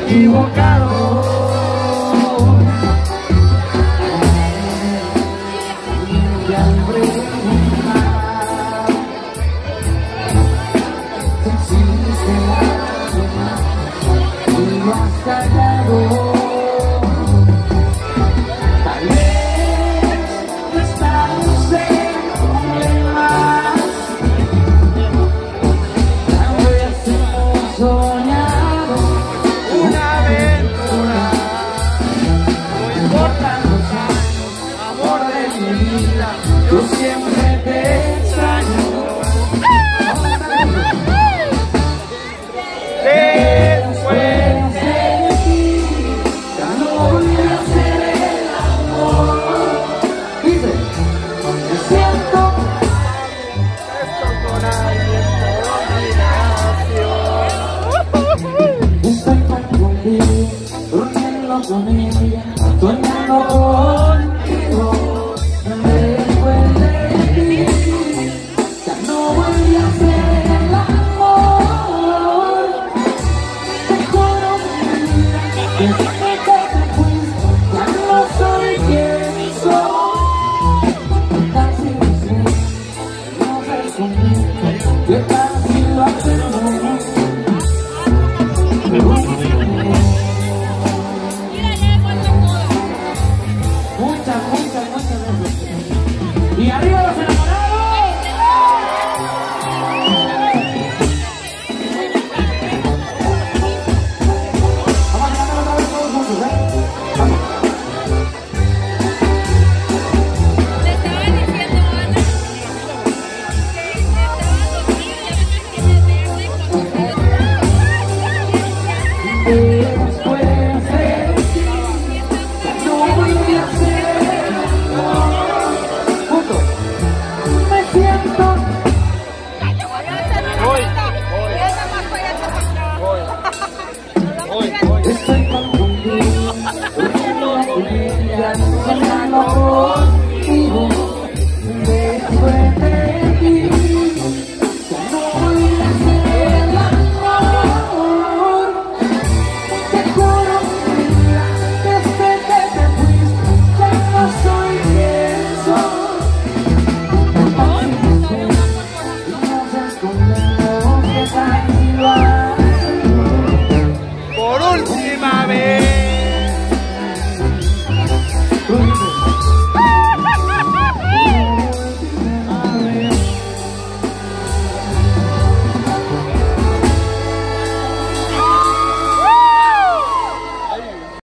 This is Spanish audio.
equivocado. Y al preguntar si será y lo has callado, tal vez estamos en problemas, tal vez hemos soñado una aventura. No importan los años, amor de mi vida, yo siempre te extraño. Después de ti, ya no voy a hacer el amor. Dice, me siento esto con alguien por obligación. Estoy confundido, durmiendo con ella, soñando contigo. Después de ti, ya no voy a hacer el amor. Te juro que desde que te fuiste, ya no soy quien soy. Casi no sé, no sé conmigo, que casi lo hacemos. Muchas veces. Y arriba los enamorados. Vamos a cantar otra vez todos juntos, Vamos. Le estaba diciendo a Ana que estaba dormido y además tiene verde con Después de ti, ya no voy a hacer el amor. Juntos. Me siento. Estoy confundido, durmiendo con ella, soñando contigo. Después de ti, ya no voy a hacer el amor. Te juro, mira, desde que te fuiste, ya no soy quien soy. Y nos escondemos, que tal si lo hacemos Por última vez.